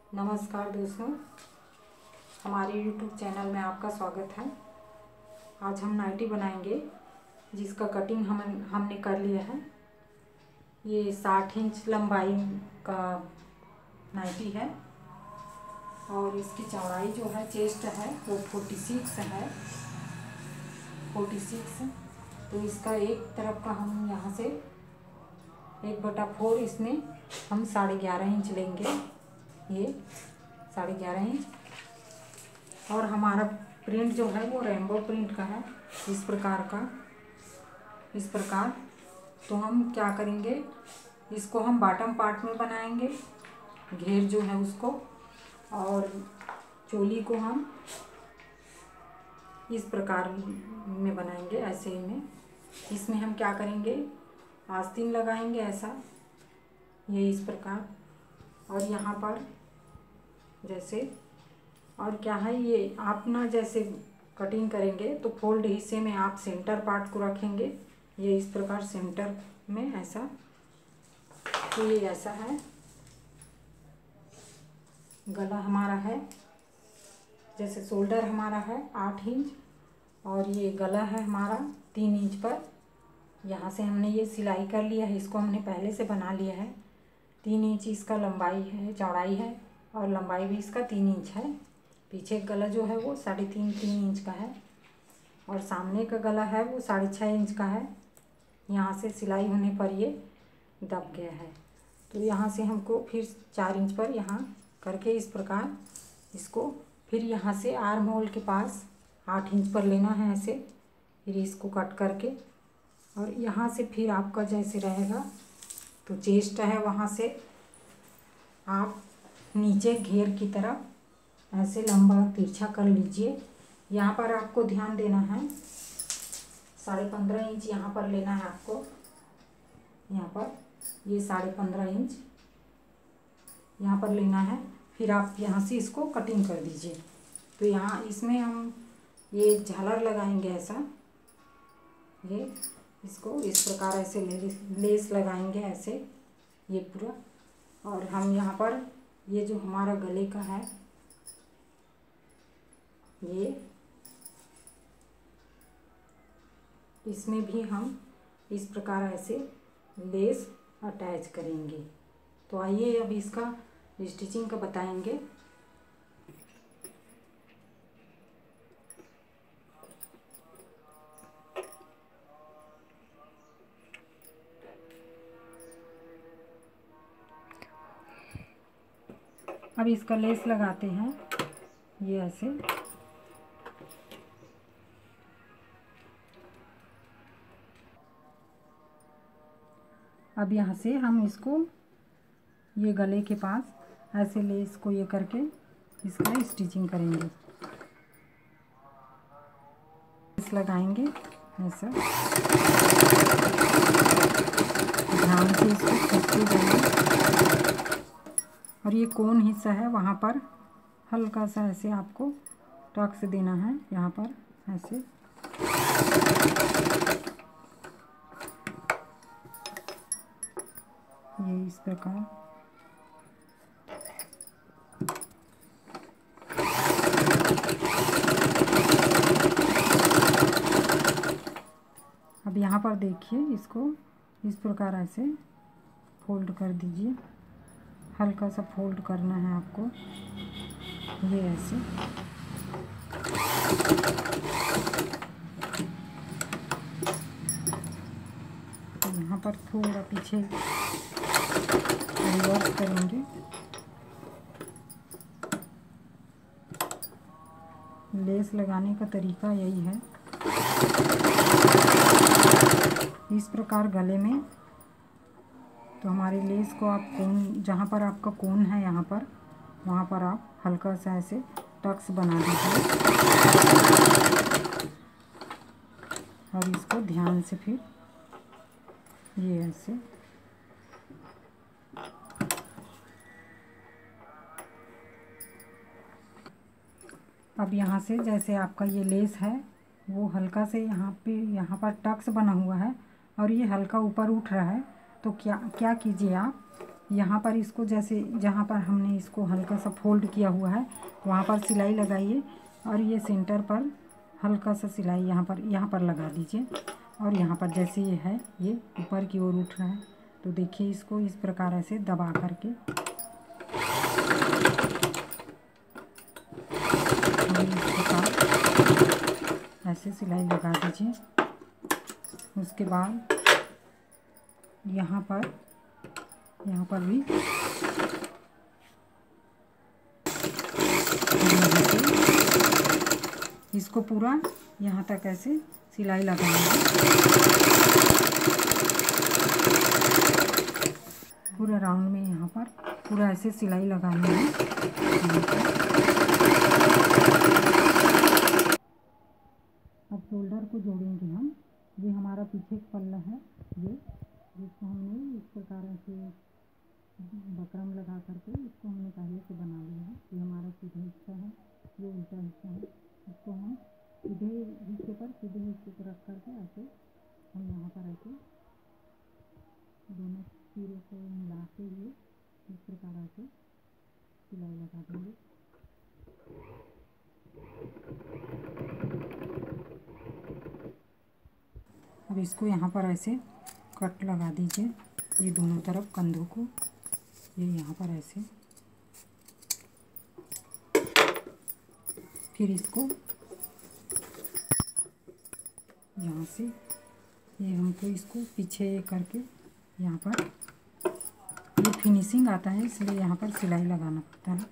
नमस्कार दोस्तों, हमारे YouTube चैनल में आपका स्वागत है। आज हम नाइटी बनाएंगे जिसका कटिंग हमने कर लिया है। ये 60 इंच लंबाई का नाइटी है और इसकी चौड़ाई जो है चेस्ट है वो 46 है। 46 तो इसका एक तरफ का हम यहाँ से 1/4 इसमें हम 11.5 इंच लेंगे। ये 11.5 इंच और हमारा प्रिंट जो है वो रेनबो प्रिंट का है। इस प्रकार तो हम क्या करेंगे, इसको हम बॉटम पार्ट में बनाएंगे, घेर जो है उसको, और चोली को हम इस प्रकार में बनाएंगे। ऐसे ही में इसमें हम क्या करेंगे, आस्तीन लगाएंगे ऐसा, ये इस प्रकार, और यहाँ पर जैसे, और क्या है ये आप ना जैसे कटिंग करेंगे तो फोल्ड हिस्से में आप सेंटर पार्ट को रखेंगे, ये इस प्रकार सेंटर में ऐसा। तो ये ऐसा है, गला हमारा है, जैसे शोल्डर हमारा है 8 इंच और ये गला है हमारा 3 इंच पर। यहाँ से हमने ये सिलाई कर लिया है, इसको हमने पहले से बना लिया है। 3 इंच इसका लंबाई है, चौड़ाई है, और लंबाई भी इसका 3 इंच है। पीछे गला जो है वो 3.5 इंच का है और सामने का गला है वो 6.5 इंच का है। यहाँ से सिलाई होने पर ये दब गया है, तो यहाँ से हमको फिर 4 इंच पर यहाँ करके इस प्रकार इसको फिर यहाँ से आर्म होल के पास 8 इंच पर लेना है ऐसे। फिर इसको कट करके और यहाँ से फिर आपका जैसे रहेगा तो चेस्ट है, वहाँ से आप नीचे घेर की तरफ ऐसे लंबा तिरछा कर लीजिए। यहाँ पर आपको ध्यान देना है, 15.5 इंच यहाँ पर लेना है आपको। यहाँ पर ये 15.5 इंच यहाँ पर लेना है। फिर आप यहाँ से इसको कटिंग कर दीजिए। तो यहाँ इसमें हम ये झालर लगाएंगे ऐसा, ये इसको इस प्रकार ऐसे लेस लगाएंगे ऐसे, ये पूरा। और हम यहाँ पर ये जो हमारा गले का है, ये इसमें भी हम इस प्रकार ऐसे लेस अटैच करेंगे। तो आइए अब इसका स्टिचिंग का बताएंगे। अब इसका लेस लगाते हैं, ये ऐसे। अब यहाँ से हम इसको ये गले के पास ऐसे लेस को ये करके इसका स्टिचिंग करेंगे। लेस लगाएंगे ऐसा, ध्यान से इसको खींचते जाएंगे। और ये कोन हिस्सा है वहाँ पर हल्का सा ऐसे आपको टक्स देना है, यहाँ पर ऐसे। ये इस प्रकार। अब यहाँ पर देखिए, इसको इस प्रकार ऐसे फोल्ड कर दीजिए, हल्का सा फोल्ड करना है आपको, ये ऐसे। यहाँ पर थोड़ा पीछे रिवर्स करेंगे। लेस लगाने का तरीका यही है, इस प्रकार गले में। तो हमारे लेस को आप कोन, जहाँ पर आपका कोन है यहाँ पर, वहाँ पर आप हल्का सा ऐसे टक्स बना दीजिए और इसको ध्यान से फिर ये ऐसे। अब यहाँ से जैसे आपका ये लेस है वो हल्का से यहाँ पर टक्स बना हुआ है और ये हल्का ऊपर उठ रहा है। तो क्या कीजिए आप, यहाँ पर इसको जैसे जहाँ पर हमने इसको हल्का सा फोल्ड किया हुआ है वहाँ पर सिलाई लगाइए और ये सेंटर पर हल्का सा सिलाई यहाँ पर लगा दीजिए। और यहाँ पर जैसे ये है ये ऊपर की ओर उठ रहा है तो देखिए इसको इस प्रकार ऐसे दबा करके इस प्रकार ऐसे सिलाई लगा दीजिए। उसके बाद यहाँ पर भी इसको पूरा यहाँ तक ऐसे सिलाई लगाएंगे। पूरा राउंड में यहाँ पर पूरा ऐसे सिलाई लगानी है। अब शोल्डर को जोड़ेंगे हम। ये हमारा पीछे पल्ला है ये, जिसको हमने इस प्रकार ऐसे बकरम लगा करके इसको हमने पहले से बना लिया है। ये हमारा सीधा हिस्सा है, ये उल्टा हिस्सा है। इसको हम सीधे हिस्से पर सीधे हिस्से पर रख करके ऐसे हम यहाँ पर ऐसे दोनों सिरों को मिलाते हुए इस प्रकार ऐसे सिलाई लगा देंगे। अब इसको यहाँ पर ऐसे कट लगा दीजिए, ये दोनों तरफ कंधों को, ये यहाँ पर ऐसे। फिर इसको यहाँ से ये हमको इसको पीछे करके यहाँ पर ये फिनिशिंग आता है, इसलिए यहाँ पर सिलाई लगाना पड़ता है।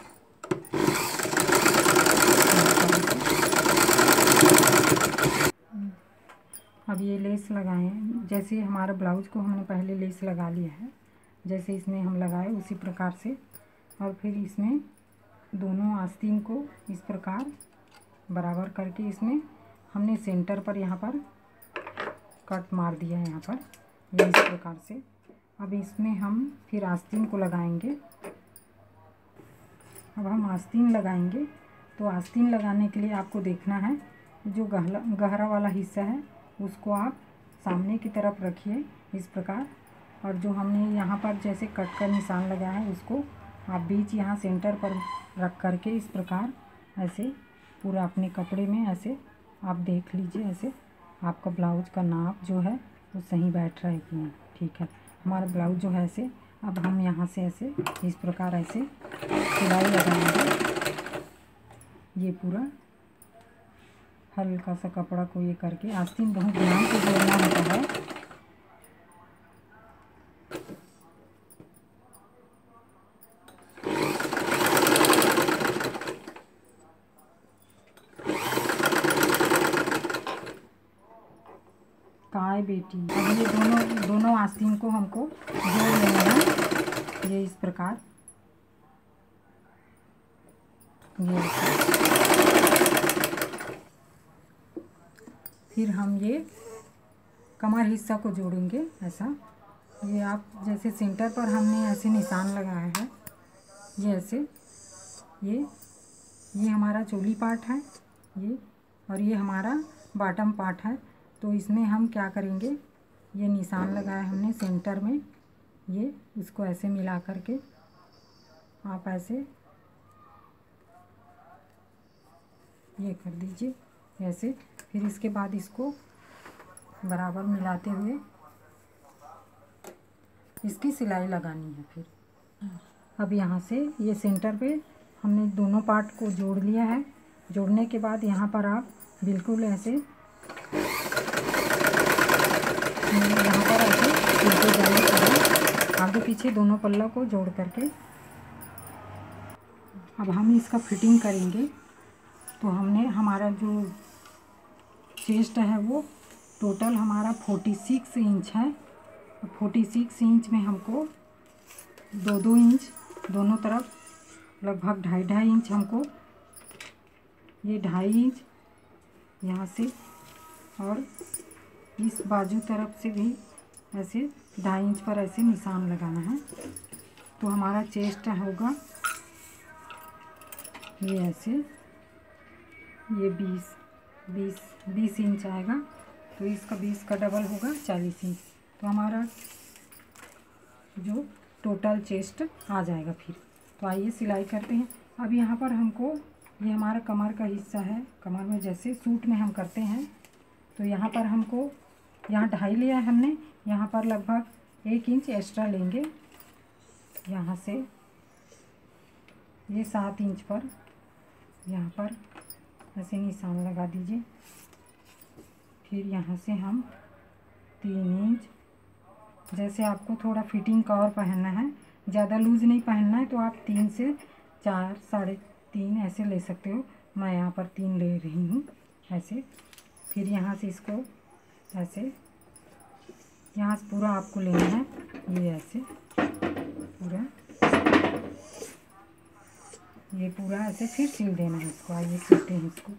अब ये लेस लगाएं, जैसे हमारा ब्लाउज को हमने पहले लेस लगा लिया है, जैसे इसमें हम लगाए उसी प्रकार से। और फिर इसमें दोनों आस्तीन को इस प्रकार बराबर करके इसमें हमने सेंटर पर यहाँ पर कट मार दिया है, यहाँ पर ये इस प्रकार से। अब इसमें हम फिर आस्तीन को लगाएंगे। अब हम आस्तीन लगाएंगे तो आस्तीन लगाने के लिए आपको देखना है जो गहरा वाला हिस्सा है उसको आप सामने की तरफ रखिए इस प्रकार। और जो हमने यहाँ पर जैसे कट का निशान लगाया है उसको आप बीच यहाँ सेंटर पर रख करके इस प्रकार ऐसे पूरा अपने कपड़े में ऐसे आप देख लीजिए, ऐसे आपका ब्लाउज का नाप जो है वो सही बैठ रहा है कि नहीं। ठीक है, हमारा ब्लाउज जो है ऐसे। अब हम यहाँ से ऐसे इस प्रकार ऐसे सिलाई लगाएंगे। ये पूरा हल्का सा कपड़ा को ये करके आस्तीन बहुत ध्यान से जोड़ना होता है। काय बेटी, अब ये दोनों आस्तीन को हमको जोड़ लेना है, ये इस प्रकार ये। फिर हम ये कमर हिस्सा को जोड़ेंगे ऐसा। ये आप जैसे सेंटर पर हमने ऐसे निशान लगाया है, ये ऐसे ये हमारा चोली पार्ट है ये, और ये हमारा बॉटम पार्ट है। तो इसमें हम क्या करेंगे, ये निशान लगाया हमने सेंटर में, ये इसको ऐसे मिला करके आप ऐसे ये कर दीजिए ऐसे। फिर इसके बाद इसको बराबर मिलाते हुए इसकी सिलाई लगानी है। फिर अब यहाँ से ये सेंटर पे हमने दोनों पार्ट को जोड़ लिया है। जोड़ने के बाद यहाँ पर आप बिल्कुल ऐसे यहाँ पर ऐसे सीधे जाने के आगे पीछे दोनों पल्ला को जोड़ करके अब हम इसका फिटिंग करेंगे। तो हमने हमारा जो चेस्ट है वो टोटल हमारा 46 इंच है। 46 इंच में हमको 2-2 इंच दोनों तरफ लगभग 2.5 इंच हमको, ये 2.5 इंच यहाँ से, और इस बाजू तरफ से भी ऐसे 2.5 इंच पर ऐसे निशान लगाना है। तो हमारा चेस्ट होगा ये ऐसे, ये 20 इंच आएगा। तो इसका 20 का डबल होगा 40 इंच। तो हमारा जो टोटल चेस्ट आ जाएगा फिर। तो आइए सिलाई करते हैं। अब यहाँ पर हमको, ये हमारा कमर का हिस्सा है, कमर में जैसे सूट में हम करते हैं, तो यहाँ पर हमको, यहाँ 2.5 लिया है हमने, यहाँ पर लगभग 1 इंच एक्स्ट्रा लेंगे। यहाँ से ये 7 इंच पर यहाँ पर ऐसे निशान लगा दीजिए। फिर यहाँ से हम 3 इंच, जैसे आपको थोड़ा फिटिंग का और पहनना है, ज़्यादा लूज़ नहीं पहनना है, तो आप 3 से 4, 3.5 ऐसे ले सकते हो। मैं यहाँ पर 3 ले रही हूँ ऐसे। फिर यहाँ से इसको ऐसे, यहाँ से पूरा आपको लेना है, ये ऐसे पूरा, ये पूरा ऐसे फिर सिल देना है इसको। आइए सिलते हैं इसको।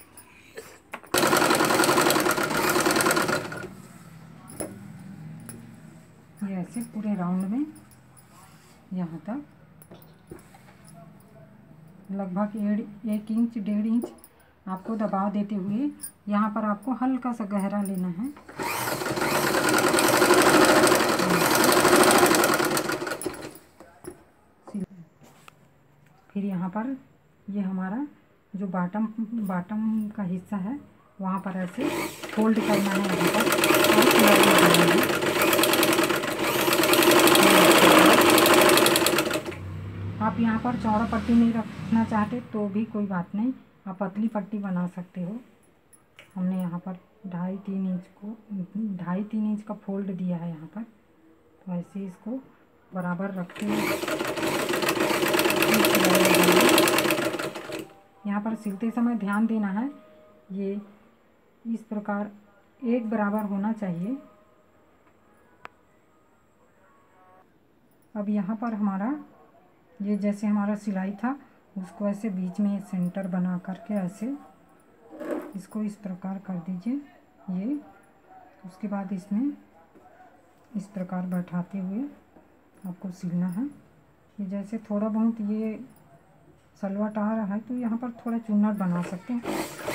ये ऐसे पूरे राउंड में यहाँ तक लगभग 1 इंच 1.5 इंच आपको दबाव देते हुए यहाँ पर आपको हल्का सा गहरा लेना है। फिर यहाँ पर ये हमारा जो बॉटम का हिस्सा है, वहाँ पर ऐसे फोल्ड करना है यहाँ पर, और सिलाई लगाना है। आप यहाँ पर चौड़ा पट्टी नहीं रखना चाहते तो भी कोई बात नहीं, आप पतली पट्टी बना सकते हो। हमने यहाँ पर 2.5-3 इंच का फोल्ड दिया है यहाँ पर। तो ऐसे इसको बराबर रखते हुए यहाँ पर सिलते समय ध्यान देना है, ये इस प्रकार एक बराबर होना चाहिए। अब यहाँ पर हमारा ये जैसे हमारा सिलाई था, उसको ऐसे बीच में सेंटर बना करके ऐसे इसको इस प्रकार कर दीजिए ये। उसके बाद इसमें इस प्रकार बैठाते हुए आपको सिलना है। ये जैसे थोड़ा बहुत ये सलवट आ रहा है, तो यहाँ पर थोड़ा चुन्नट बना सकते हैं।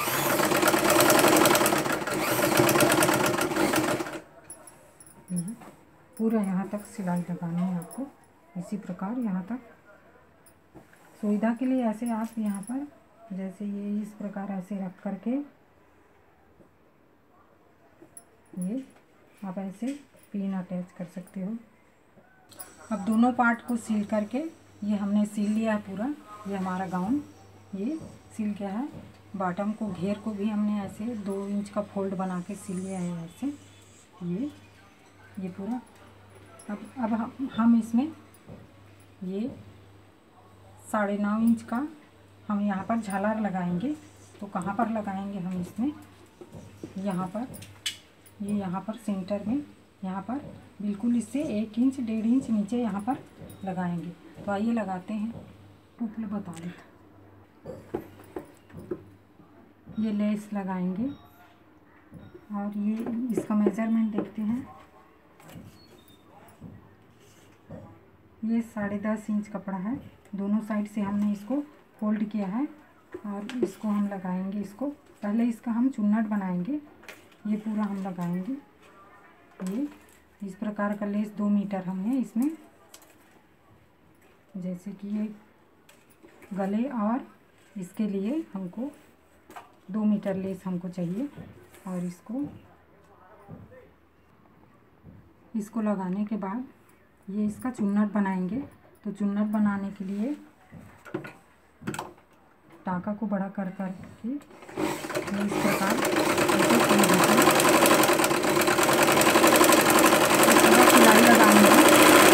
पूरा यहाँ तक सिलाई लगानी है आपको, इसी प्रकार यहाँ तक। सुविधा के लिए ऐसे आप यहाँ पर जैसे ये इस प्रकार ऐसे रख करके ये आप ऐसे पिन अटैच कर सकते हो। अब दोनों पार्ट को सील करके ये हमने सील लिया है पूरा। ये हमारा गाउन ये सील गया है। बॉटम को, घेर को भी हमने ऐसे 2 इंच का फोल्ड बना के सील लिया है ऐसे, ये पूरा। अब हम इसमें ये 9.5 इंच का हम यहाँ पर झालर लगाएंगे। तो कहाँ पर लगाएंगे हम इसमें, यहाँ पर, ये यहाँ पर सेंटर में, यहाँ पर बिल्कुल इससे 1 इंच 1.5 इंच नीचे यहाँ पर लगाएंगे। तो आइए लगाते हैं। ऊपर बता देता, ये लेस लगाएंगे और ये इसका मेजरमेंट देखते हैं। ये 10.5 इंच कपड़ा है, दोनों साइड से हमने इसको फोल्ड किया है और इसको हम लगाएंगे। इसको पहले इसका हम चुन्नट बनाएंगे, ये पूरा हम लगाएंगे। ये इस प्रकार का लेस 2 मीटर हमने इसमें, जैसे कि ये गले और इसके लिए हमको 2 मीटर लेस हमको चाहिए। और इसको लगाने के बाद ये इसका चुन्नट बनाएंगे। तो चुन्नट बनाने के लिए टाँका को बड़ा कर के इस प्रकार सिलाई लगानी है।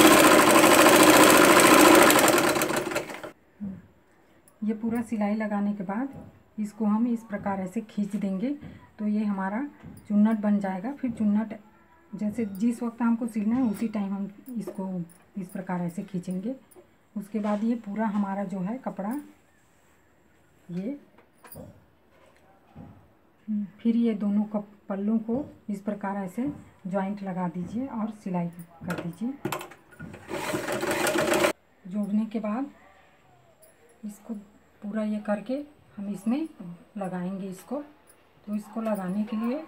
ये पूरा सिलाई लगाने के बाद इसको हम इस प्रकार ऐसे खींच देंगे, तो ये हमारा चुन्नट बन जाएगा। फिर चुन्नट जैसे जिस वक्त हमको सिलना है उसी टाइम हम इसको इस प्रकार ऐसे खींचेंगे। उसके बाद ये पूरा हमारा जो है कपड़ा, ये फिर ये दोनों पल्लों को इस प्रकार ऐसे जॉइंट लगा दीजिए और सिलाई कर दीजिए। जोड़ने के बाद इसको पूरा ये करके हम इसमें लगाएंगे इसको। तो इसको लगाने के लिए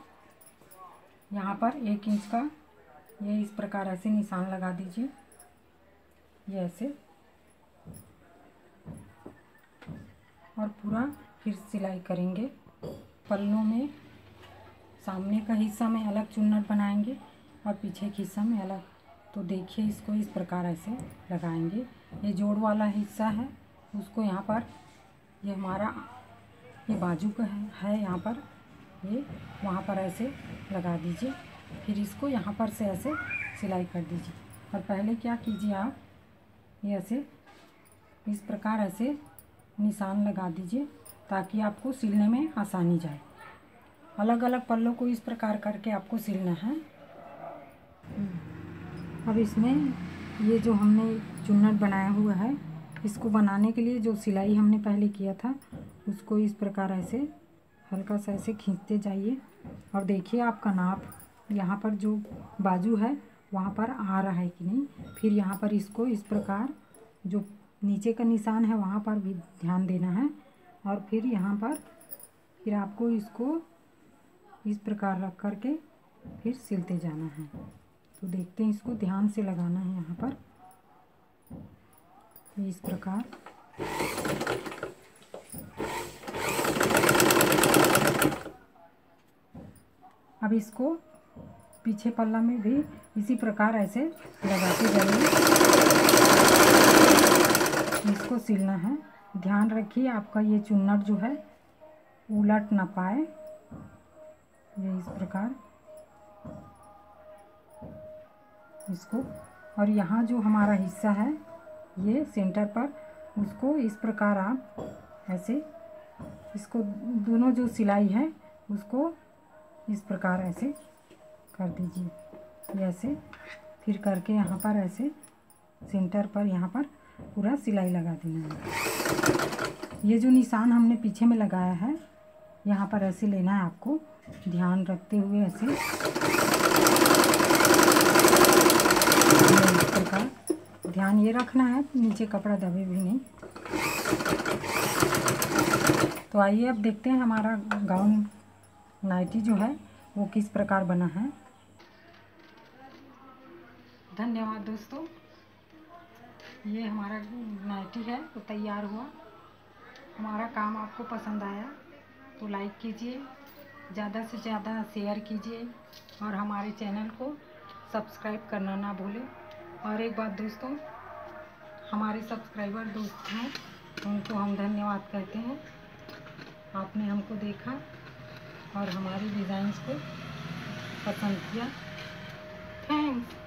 यहाँ पर 1 इंच का ये इस प्रकार ऐसे निशान लगा दीजिए। ये ऐसे, और पूरा फिर सिलाई करेंगे। पल्लों में सामने का हिस्सा में अलग चुन्नट बनाएंगे और पीछे के हिस्सा में अलग। तो देखिए इसको इस प्रकार ऐसे लगाएंगे। ये जोड़ वाला हिस्सा है उसको यहाँ पर, ये हमारा ये बाजू का है यहाँ पर, ये वहाँ पर ऐसे लगा दीजिए। फिर इसको यहाँ पर से ऐसे सिलाई कर दीजिए। और पहले क्या कीजिए आप, ये ऐसे इस प्रकार ऐसे निशान लगा दीजिए ताकि आपको सिलने में आसानी जाए। अलग अलग पल्लों को इस प्रकार करके आपको सिलना है। अब इसमें ये जो हमने चुन्नट बनाया हुआ है, इसको बनाने के लिए जो सिलाई हमने पहले किया था उसको इस प्रकार ऐसे हल्का सा ऐसे खींचते जाइए। और देखिए आपका नाप यहाँ पर जो बाजू है वहाँ पर आ रहा है कि नहीं। फिर यहाँ पर इसको इस प्रकार जो नीचे का निशान है वहाँ पर भी ध्यान देना है। और फिर यहाँ पर फिर आपको इसको इस प्रकार रख करके फिर सिलते जाना है। तो देखते हैं, इसको ध्यान से लगाना है यहाँ पर इस प्रकार। अब इसको पीछे पल्ला में भी इसी प्रकार ऐसे लगाते जाइए, इसको सिलना है। ध्यान रखिए आपका ये चुन्नट जो है उलट ना पाए, ये इस प्रकार इसको। और यहाँ जो हमारा हिस्सा है ये सेंटर पर, उसको इस प्रकार आप ऐसे इसको दोनों जो सिलाई है उसको इस प्रकार ऐसे कर दीजिए, ये ऐसे। फिर करके यहाँ पर ऐसे सेंटर पर यहाँ पर पूरा सिलाई लगा देना है। ये जो निशान हमने पीछे में लगाया है यहाँ पर ऐसे लेना है आपको, ध्यान रखते हुए ऐसे इस प्रकार ध्यान ये रखना है नीचे कपड़ा दबे भी नहीं। तो आइए अब देखते हैं हमारा गाउन नाइटी जो है वो किस प्रकार बना है। धन्यवाद दोस्तों, ये हमारा नाइटी है तो तैयार हुआ। हमारा काम आपको पसंद आया तो लाइक कीजिए, ज़्यादा से ज़्यादा शेयर कीजिए और हमारे चैनल को सब्सक्राइब करना ना भूलें। और एक बात दोस्तों, हमारे सब्सक्राइबर दोस्त हैं उनको हम धन्यवाद कहते हैं। आपने हमको देखा और हमारी डिज़ाइंस को पसंद किया। थैंक्स।